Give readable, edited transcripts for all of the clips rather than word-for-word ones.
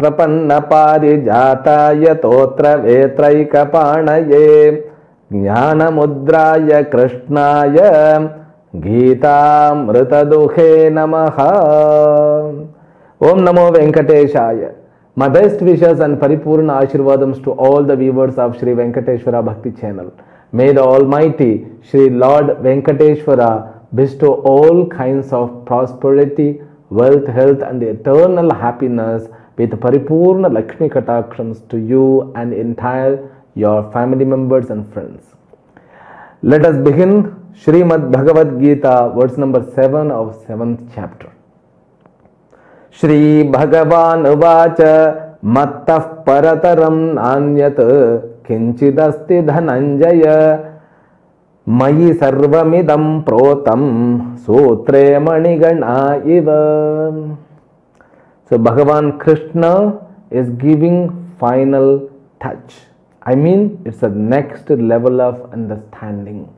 prapanna parijataya totra vetraika panaye jnana mudraya krishnaya Gita Mritaduhe Namaha. Om Namo Venkateshaya. My best wishes and Paripurna Ashirvadams to all the viewers of Sri Venkateswara Bhakthi Channel. May the Almighty Sri Lord Venkateswara bestow all kinds of prosperity, wealth, health and eternal happiness with Paripurna Lakshmi Katakshams to you and entire your family members and friends. Let us begin Srimad Bhagavad Gita, verse number 7 of 7th chapter. Shri Bhagavan Uvacha Mattah Parataram Nanyat Kinchidasti Dhananjaya Mayi Sarvamidam Protam Sutre Manigana Iva. So Bhagavan Krishna is giving final touch. I mean, it's the next level of understanding.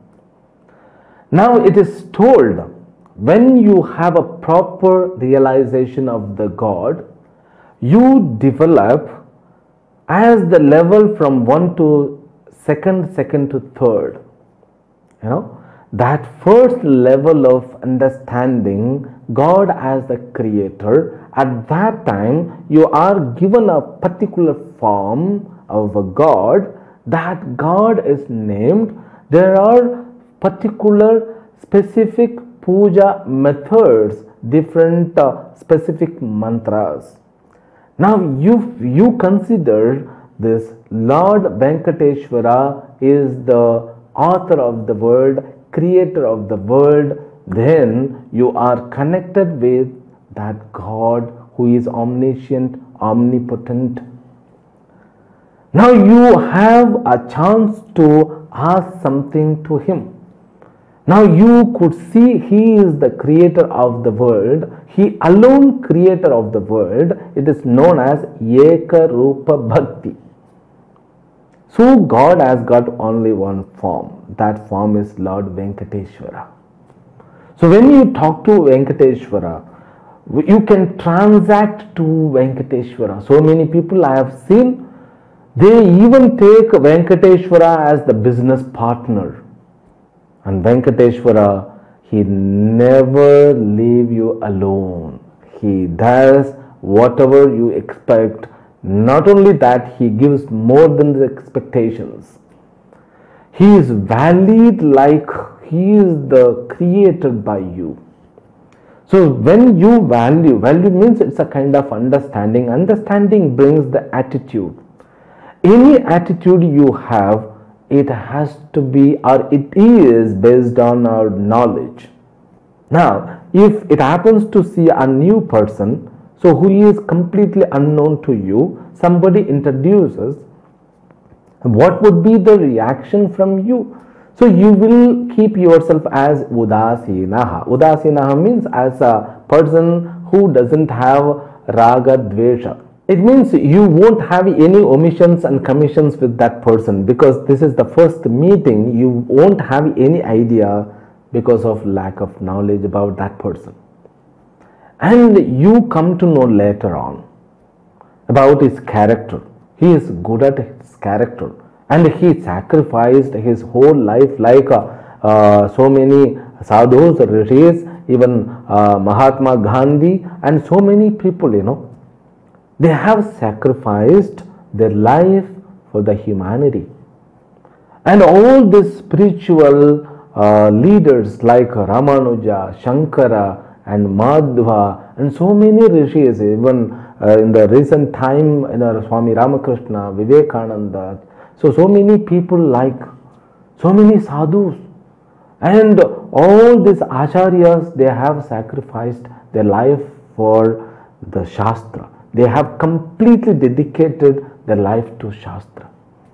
Now it is told, when you have a proper realization of the God, you develop as the level from 1 to second to third. You know, that first level of understanding God as the creator, at that time you are given a particular form of a God. That God is named. There are particular specific puja methods, different specific mantras. Now you consider this Lord Venkateswara is the author of the world, creator of the world, then you are connected with that God who is omniscient, omnipotent. Now you have a chance to ask something to him. Now you could see he is the creator of the world. He alone creator of the world. It is known as Eka Rupa Bhakti. So God has got only one form. That form is Lord Venkateswara. So when you talk to Venkateswara, you can transact to Venkateswara. So many people I have seen, they even take Venkateswara as the business partner. And Venkateswara, he never leave you alone. He does whatever you expect. Not only that, he gives more than the expectations. He is valued like he is the created by you. So when you value means it's a kind of understanding. Understanding brings the attitude. Any attitude you have, it has to be, or it is based on our knowledge. Now, if it happens to see a new person, so who is completely unknown to you, somebody introduces, what would be the reaction from you? So you will keep yourself as udasinaha. Udasinaha means as a person who doesn't have raga dvesha. It means you won't have any omissions and commissions with that person, because this is the first meeting. You won't have any idea because of lack of knowledge about that person. And you come to know later on about his character. He is good at his character and he sacrificed his whole life like so many sadhus, rishis, even Mahatma Gandhi and so many people, you know. They have sacrificed their life for the humanity. And all these spiritual leaders like Ramanuja, Shankara and Madhva and so many rishis, even in the recent time, Swami Ramakrishna, Vivekananda, so many people like, so many sadhus. And all these acharyas, they have sacrificed their life for the Shastra. They have completely dedicated their life to Shastra.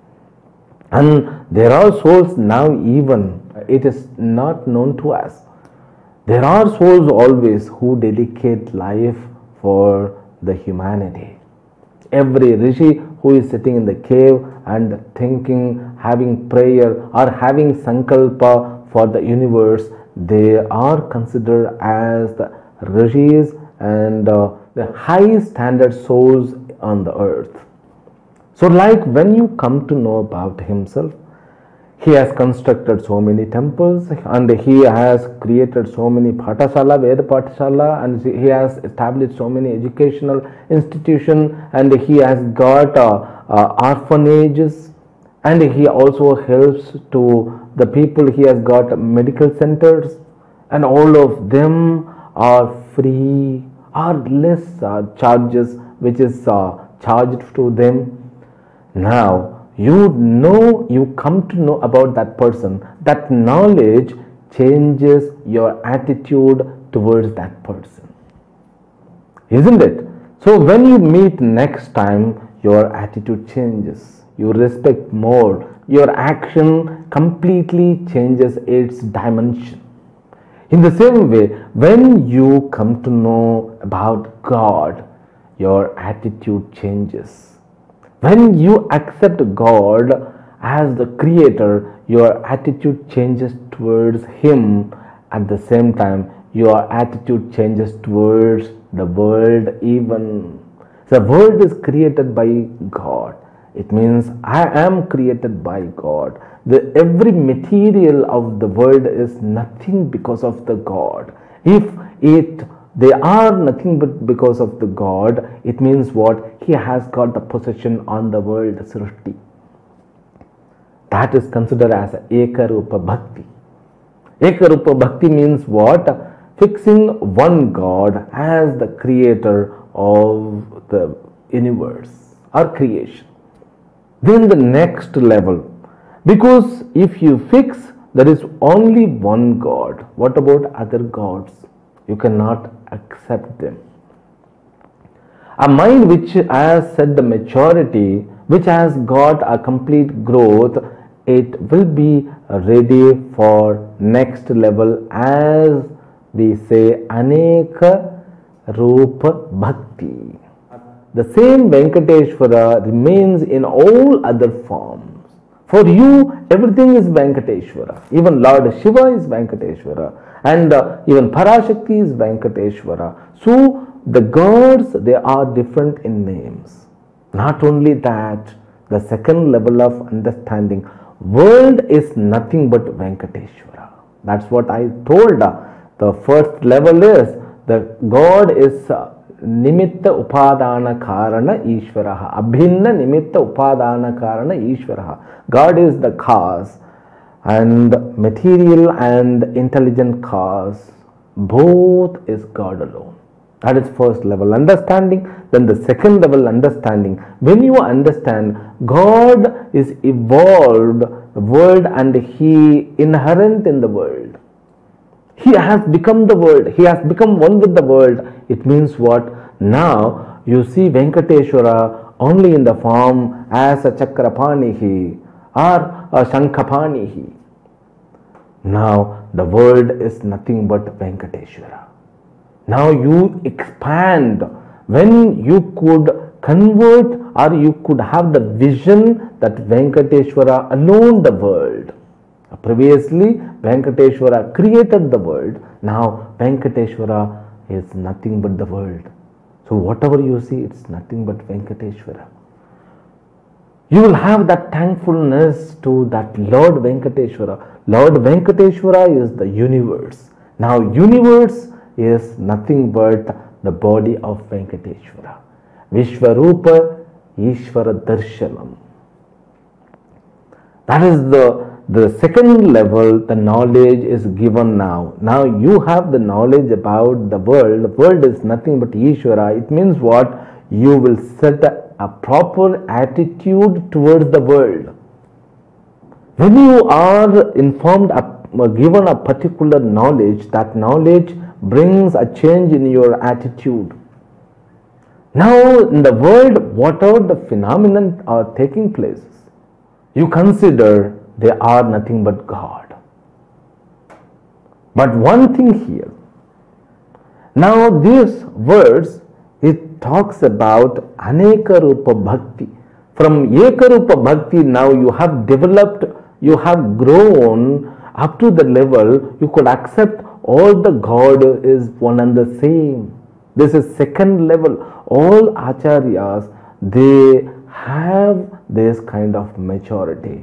And there are souls now, even it is not known to us. There are souls always who dedicate life for the humanity. Every rishi who is sitting in the cave and thinking, having prayer or having sankalpa for the universe, they are considered as the rishis and the high standard souls on the earth. So like when you come to know about himself, he has constructed so many temples and he has created so many Pathashala, Veda Pathashala, and he has established so many educational institutions, and he has got orphanages, and he also helps to the people. He has got medical centers, and all of them are free or less charges which is charged to them. Now you come to know about that person. That knowledge changes your attitude towards that person, isn't it? So when you meet next time, your attitude changes, you respect more, your action completely changes its dimension. In the same way, when you come to know about God, your attitude changes. When you accept God as the creator, your attitude changes towards him. At the same time, your attitude changes towards the world even. The world is created by God. It means I am created by God. Every material of the world is nothing because of the God. If they are nothing but because of the God, it means what? He has got the possession on the world Srishti. That is considered as Ekarupa Bhakti. Ekarupa Bhakti means what? Fixing one God as the creator of the universe or creation. Then the next level, because if you fix there is only one God, what about other gods? You cannot accept them. A mind which has set the maturity, which has got a complete growth, it will be ready for next level, as we say Aneka Rupa Bhakti. The same Venkateswara remains in all other forms. For you, everything is Venkateswara. Even Lord Shiva is Venkateswara, and even Parashakti is Venkateswara. So the gods, they are different in names. Not only that, the second level of understanding, world is nothing but Venkateswara. That's what I told. The first level is the God is Nimitta Upadana Karana Ishvaraha. Abhinna Nimitta Upadana Karana Ishvaraha. God is the cause, and material and intelligent cause, both is God alone. That is first level understanding. Then the second level understanding, when you understand God is evolved world and he inherent in the world. He has become the world. He has become one with the world. It means what? Now you see Venkateswara only in the form as a Chakrapanihi or a Shankapanihi. Now the world is nothing but Venkateswara. Now you expand. When you could convert or you could have the vision that Venkateswara alone the world. Previously Venkateswara created the world. Now Venkateswara is nothing but the world. So whatever you see, it's nothing but Venkateswara. You will have that thankfulness to that Lord Venkateswara. Lord Venkateswara is the universe. Now universe is nothing but the body of Venkateswara. Vishwarupa Ishvara Darshanam. That is the second level. The knowledge is given now. Now you have the knowledge about the world. The world is nothing but Ishvara. It means what? You will set a proper attitude towards the world. When you are informed, given a particular knowledge, that knowledge brings a change in your attitude. Now in the world, whatever the phenomenon are taking place, you consider they are nothing but God. But one thing here, now these words, it talks about Aneka Rupa Bhakti. From Eka Rupa Bhakti, now you have developed, you have grown up to the level you could accept all the God is one and the same. This is second level. All acharyas, they have this kind of maturity.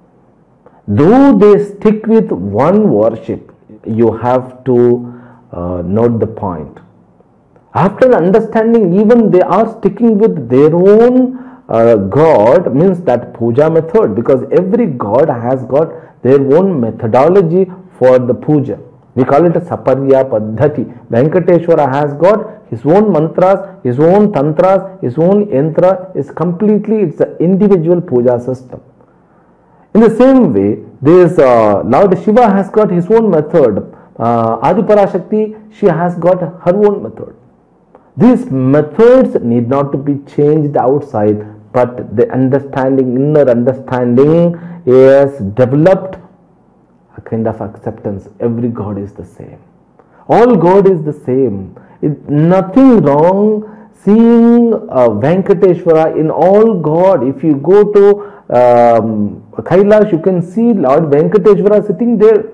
Though they stick with one worship, you have to note the point. After understanding, even they are sticking with their own God, means that puja method, because every God has got their own methodology for the puja. We call it a saparya paddhati. Venkateswara has got his own mantras, his own tantras, his own yantra. It's an individual puja system. In the same way, this Lord Shiva has got his own method. Adiparashakti, she has got her own method. These methods need not to be changed outside, but the understanding, inner understanding is developed, a kind of acceptance. Every God is the same. All God is the same. Nothing wrong seeing Venkateswara in all God. If you go to Kailash, you can see Lord Venkateswara sitting there.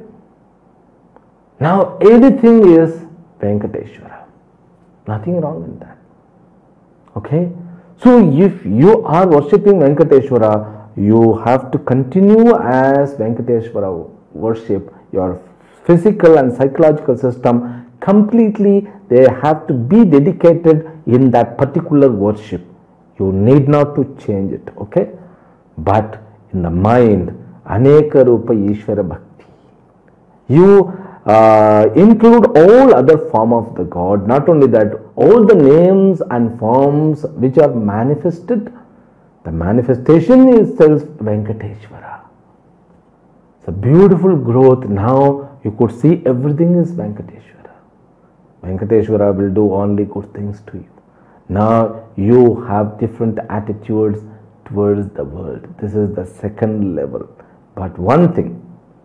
Now everything is Venkateswara. Nothing wrong in that. Okay? So if you are worshipping Venkateswara, you have to continue as Venkateswara worship. Your physical and psychological system completely, they have to be dedicated in that particular worship. You need not to change it. Okay? But in the mind, Aneka Rupa Ishvara Bhakti, you include all other form of the God. Not only that, all the names and forms which are manifested, the manifestation is self Venkateswara. It's a beautiful growth. Now you could see everything is Venkateswara. Venkateswara will do only good things to you. Now you have different attitudes towards the world. This is the second level. But one thing,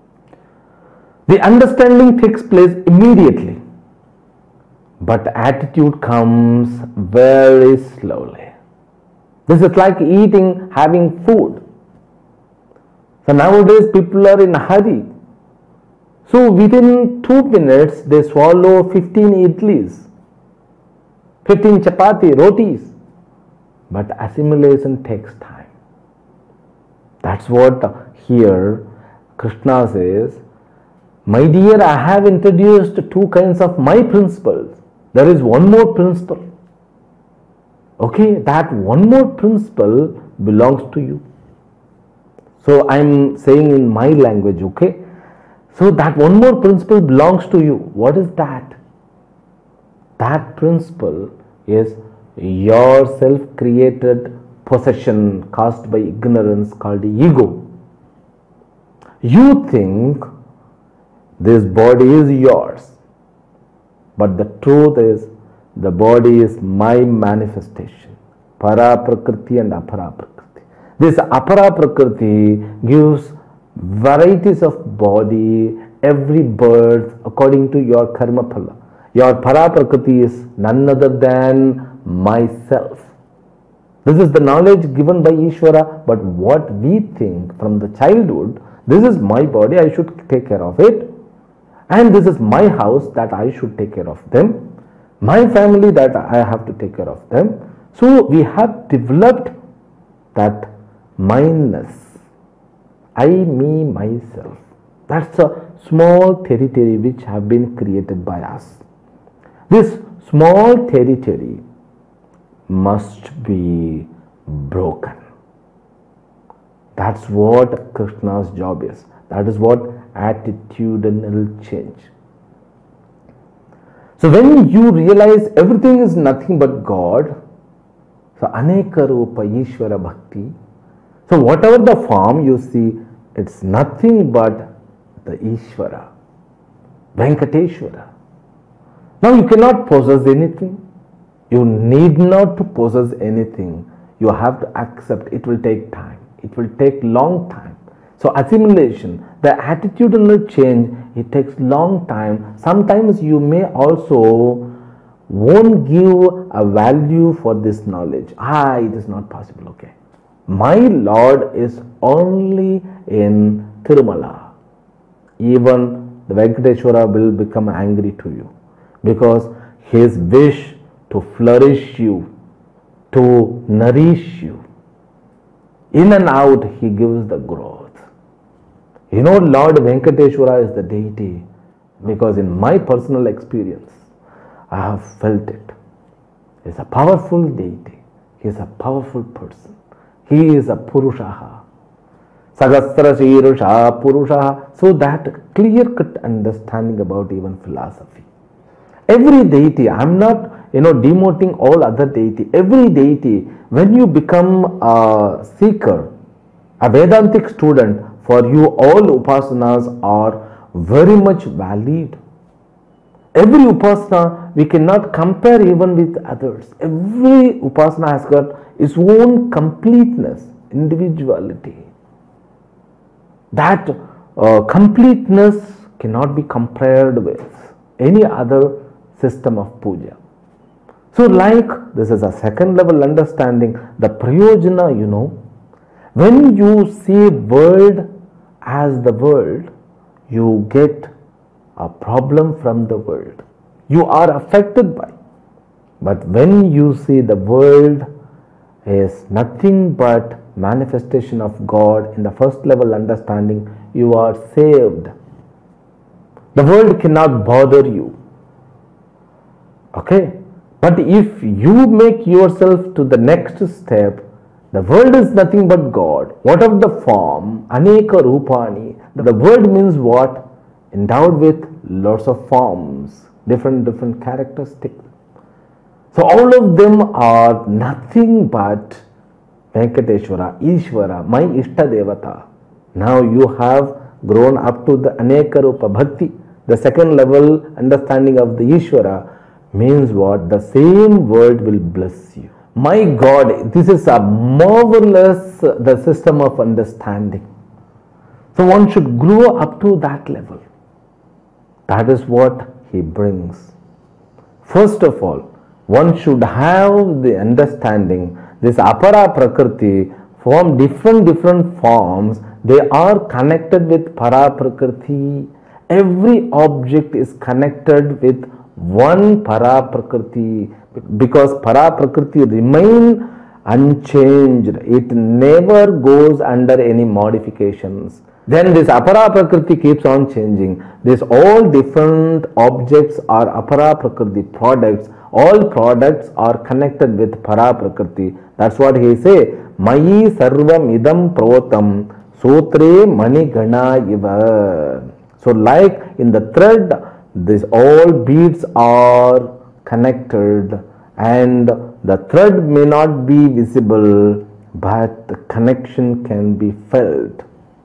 the understanding takes place immediately, but attitude comes very slowly. This is like eating, having food. So nowadays people are in a hurry. So within 2 minutes they swallow 15 idlis, 15 chapati, rotis. But assimilation takes time. That's what here Krishna says, my dear, I have introduced 2 kinds of my principles. There is one more principle. Okay, that one more principle belongs to you. So I am saying in my language, okay. So that one more principle belongs to you. What is that? That principle is your self-created possession caused by ignorance called ego. You think this body is yours, but the truth is the body is my manifestation. Para Prakriti and Apara Prakriti. This Apara Prakriti gives varieties of body every birth according to your karma phala. Your Para Prakriti is none other than myself. This is the knowledge given by Ishvara, but what we think from the childhood, this is my body, I should take care of it, and this is my house that I should take care of them, my family that I have to take care of them. So we have developed that mindness, I, me, myself. That's a small territory which have been created by us. This small territory must be broken. That's what Krishna's job is. That is what attitudinal change. So when you realize everything is nothing but God, so Aneka Rupa Ishvara Bhakti, so whatever the form you see, it's nothing but the Ishvara, Venkateswara. Now you cannot possess anything. You need not to possess anything. You have to accept. It will take time. It will take long time. So assimilation, the attitudinal change, it takes long time. Sometimes you may also won't give a value for this knowledge. It is not possible. Okay. My Lord is only in Tirumala. Even the Venkateswara will become angry to you because his wish to flourish you to nourish you. In and out, He gives the growth. You know, Lord Venkateswara is the deity because in my personal experience, I have felt it. He is a powerful deity. He is a powerful person. He is a Purushaha. Sagastra Shirusha Purushaha. So that clear-cut understanding about even philosophy. Every deity, I am not demoting all other deity. Every deity, when you become a seeker, a Vedantic student, for you all upasanas are very much valid. Every upasana we cannot compare even with others. Every upasana has got its own completeness, individuality. That completeness cannot be compared with any other system of puja. So like this is a second level understanding, the prayojana, when you see world as the world, you get a problem from the world. You are affected by. But when you see the world is nothing but manifestation of God in the first level understanding, you are saved. The world cannot bother you. Okay? But if you make yourself to the next step, the world is nothing but God. What of the form? Aneka Rupani. The world means what? Endowed with lots of forms, different characteristics. So all of them are nothing but Venkateswara, Ishvara, my Ishta Devata. Now you have grown up to the Aneka Rupa Bhakti. The second level understanding of the Ishvara means what? The same word will bless you. My God, this is a marvelous the system of understanding. So one should grow up to that level. That is what He brings. First of all, one should have the understanding this apara prakriti form different forms. They are connected with para prakriti. Every object is connected with one para prakriti because para prakriti remain unchanged. It never goes under any modifications. Then this apara prakriti keeps on changing. These all different objects are apara prakriti products. All products are connected with para prakriti. That's what he say. Mayi sarvam idam protam sutre mani gana iva. So like in the thread, these all beads are connected and the thread may not be visible, but the connection can be felt.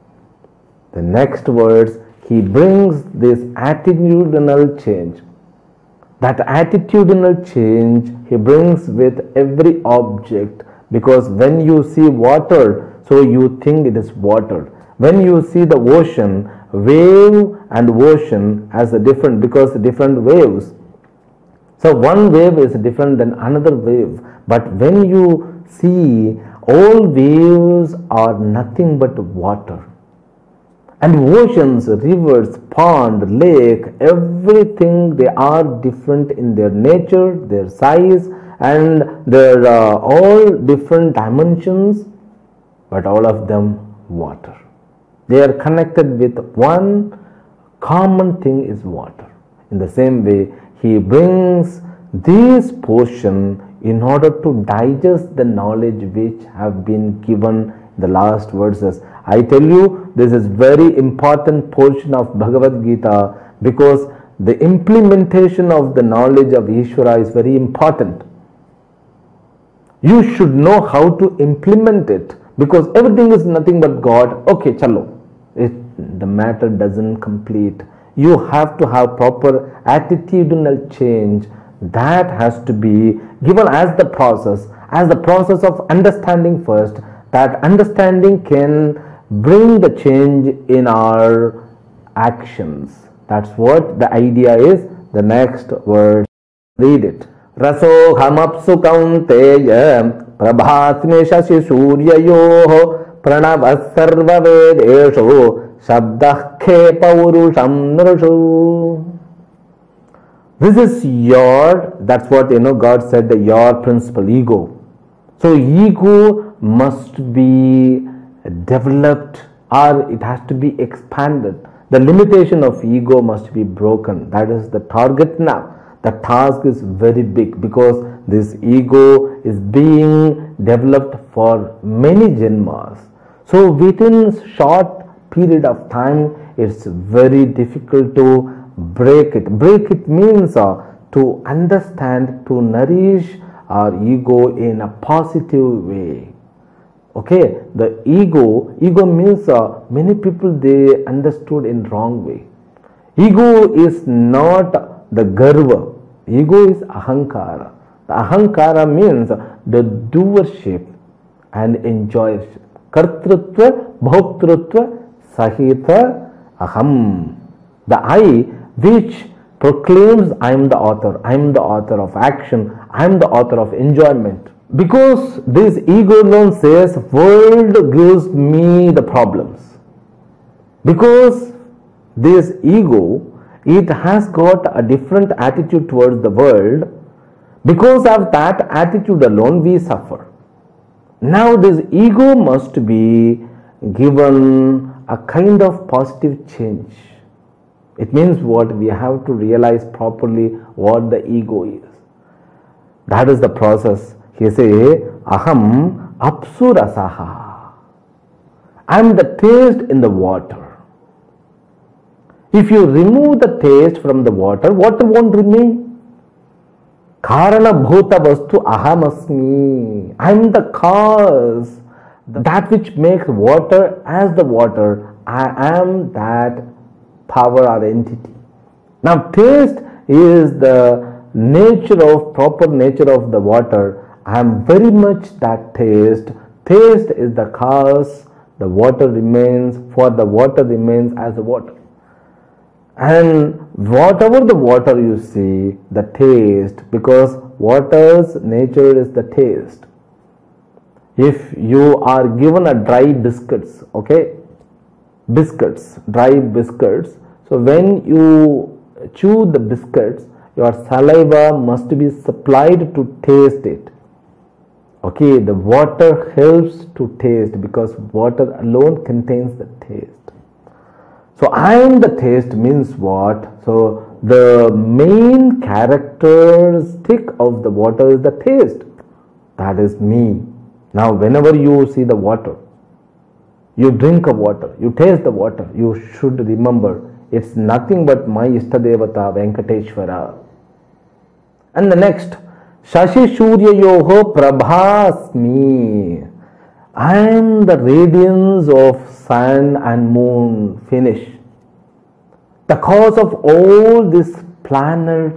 The next words, he brings this attitudinal change. That attitudinal change he brings with every object, because when you see water, so you think it is water. When you see the ocean, wave and ocean as a different, because different waves. So one wave is different than another wave. But when you see, all waves are nothing but water. And oceans, rivers, pond, lake, everything, they are different in their nature, their size, and their all different dimensions, but all of them water. They are connected with one common thing is water. In the same way, he brings this portion in order to digest the knowledge which have been given in the last verses. I tell you, this is very important portion of Bhagavad Gita because the implementation of the knowledge of Ishvara is very important. You should know how to implement it because everything is nothing but God. Okay, chalo. The matter doesn't complete. You have to have proper attitudinal change that has to be given as the process of understanding first. That understanding can bring the change in our actions. That's what the idea is. The next word, read it. Raso hamapsu kaunteya prabhatmi shashi suryayoho pranavas sarva vedesho shabdah khe paurusham nrushu. This is your, that's what God said, your principal ego. So ego must be developed, or it has to be expanded. The limitation of ego must be broken. That is the target now. The task is very big because this ego is being developed for many janmas. So within short period of time, it's very difficult to break it. Break it means to understand, to nourish our ego in a positive way. Okay, the ego means many people they understood in wrong way. Ego is not the garva. Ego is ahankara. The ahankara means the doership and enjoyership. Kartrutva, bhoktrutva, sahita, aham. The I which proclaims I am the author. I am the author of action. I am the author of enjoyment. Because this ego alone says world gives me the problems. Because this ego, it has got a different attitude towards the world. Because of that attitude alone we suffer. Now this ego must be given a kind of positive change. It means what? We have to realize properly what the ego is. That is the process. He says, Aham apsurasaha. I am the taste in the water. If you remove the taste from the water, water won't remain. Karana bhuta vastu ahamasmi. I am the cause. That which makes water as the water. I am that power or entity. Now taste is the proper nature of the water. I am very much that taste. Taste is the cause. The water remains, for the water remains as the water. And whatever the water you see, the taste, because water's nature is the taste. If you are given a dry biscuits, okay, dry biscuits, so when you chew the biscuits, your saliva must be supplied to taste it. Okay, the water helps to taste because water alone contains the taste. So I am the taste means what? So the main characteristic of the water is the taste. That is me. Now whenever you see the water, you drink of water, you taste the water, you should remember it's nothing but my Ishtadevata Venkateswara. And the next, Shashi Surya Yoho Prabhasmi. I am the radiance of sun and moon. Finish. The cause of all these planets,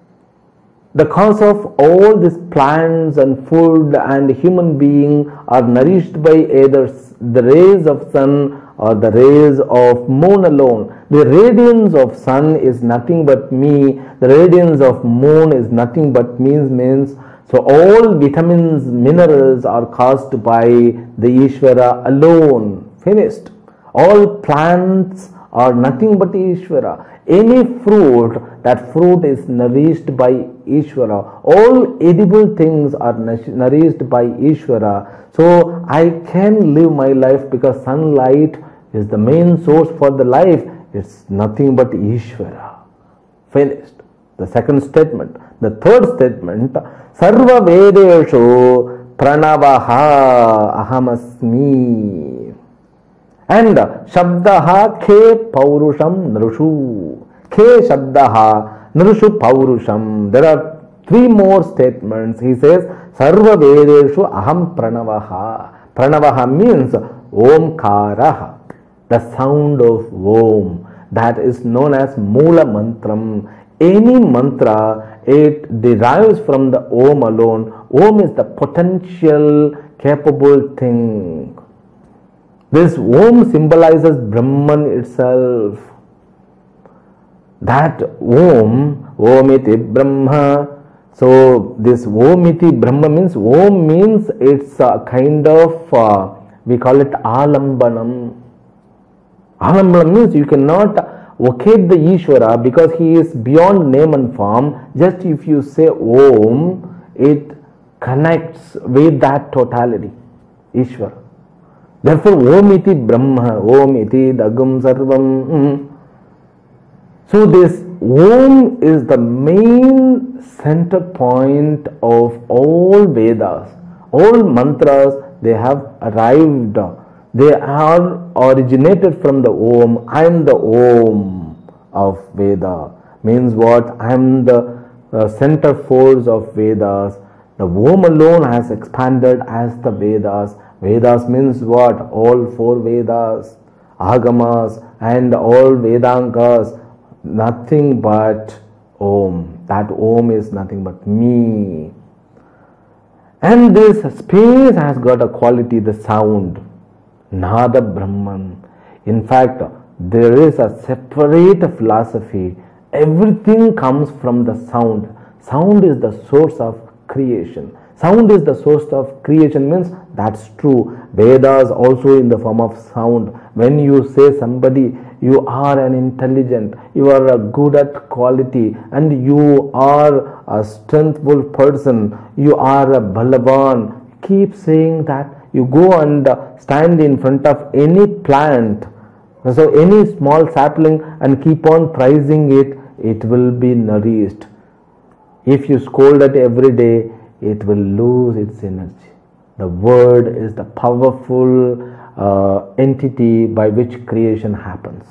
the cause of all these plants and food and human being are nourished by either the rays of sun or the rays of moon alone. The radiance of sun is nothing but me. The radiance of moon is nothing but means. So all vitamins, minerals are caused by the Ishvara alone. Finished. All plants are nothing but Ishvara. Any fruit, that fruit is nourished by Ishvara. All edible things are nourished by Ishvara. So I can live my life because sunlight is the main source for the life. It's nothing but Ishvara. Finished. The second statement. The third statement, Sarva Vedeshu Pranavaha Ahamasmi. And Shabdaha Ke Paurusham Nrushu. Ke Shabdaha Nrushu Paurusham. There are three more statements. He says, Sarva Vedeshu Aham Pranavaha. Pranavaha means Omkaraha. The sound of Om. That is known as Mula Mantram. Any mantra, it derives from the Om alone. Om is the potential, capable thing. This Om symbolizes Brahman itself. That Om iti Brahma. So this Om iti Brahma means, Om means it's a kind of, we call it Alambanam. Alambanam means you cannot vocate the Ishvara because he is beyond name and form. Just if you say Om, it connects with that totality, Ishvara. Therefore, Om iti Brahma, Om iti Dagam Sarvam. So this Om is the main center point of all Vedas. All mantras, they have arrived. They are originated from the Om. I am the Om of Veda. Means what? I am the center force of Vedas. The Om alone has expanded as the Vedas. Vedas means what? All four Vedas, Agamas and all Vedangas. Nothing but Om. That Om is nothing but me. And this space has got a quality, the sound. Nada Brahman. In fact, there is a separate philosophy. Everything comes from the sound. Sound is the source of creation. Sound is the source of creation means that's true. Vedas also in the form of sound. When you say somebody, you are an intelligent, you are a good at quality, and you are a strengthful person, you are a balavan. Keep saying that. You go and stand in front of any plant, so any small sapling, and keep on praising it, it will be nourished. If you scold it every day, it will lose its energy. The word is the powerful entity by which creation happens.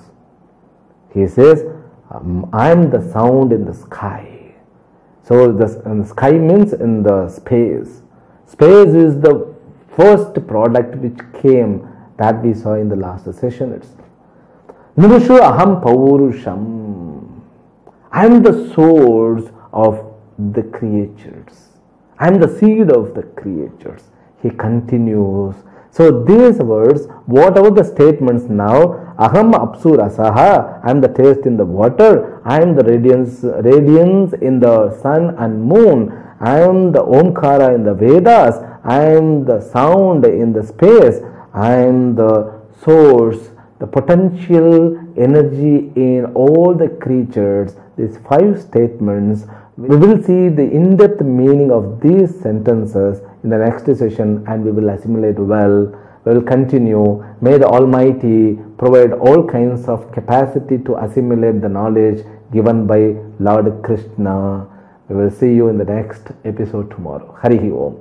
He says, I am the sound in the sky. So the sky means in the space. Space is the first product which came, that we saw in the last session itself. Nirushu aham paurusham. I am the source of the creatures. I am the seed of the creatures. He continues. So these words, whatever the statements now, aham apsurasaha, I am the taste in the water, I am the radiance in the sun and moon, I am the Omkara in the Vedas, I am the sound in the space, I am the source, the potential energy in all the creatures. These 5 statements, we will see the in-depth meaning of these sentences in the next session, and we will assimilate well. We will continue. May the Almighty provide all kinds of capacity to assimilate the knowledge given by Lord Krishna. We will see you in the next episode tomorrow. Harihi Om.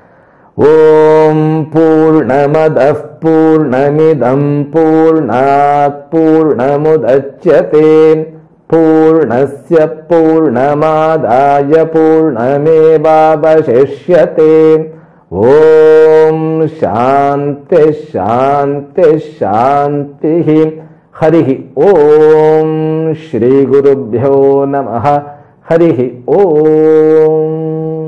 Om Purnamadah Purnamidam Purnat Purnamudachyate Purnasya Purnamadaya Purnamevavashishyate. Om Shanti Shanti Shanti. Harihi Om. Shri Gurubhyo Namaha. Harihi Om.